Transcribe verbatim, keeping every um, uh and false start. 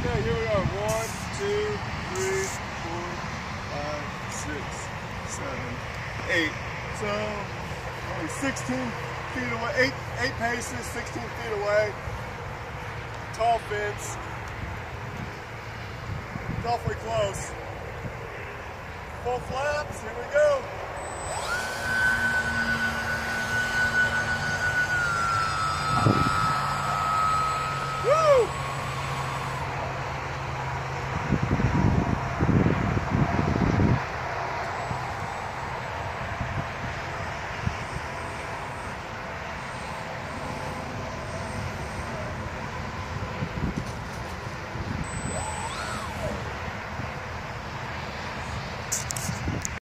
Okay, here we are. One, two, three, four, five, six, seven, eight. So, only sixteen feet away, eight, eight paces, sixteen feet away. Tall fence. It's awfully close. Full flaps, here we go.